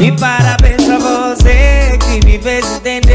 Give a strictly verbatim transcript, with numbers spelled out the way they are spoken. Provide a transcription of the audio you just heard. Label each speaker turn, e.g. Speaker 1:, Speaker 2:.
Speaker 1: E parabéns pra você que me fez entender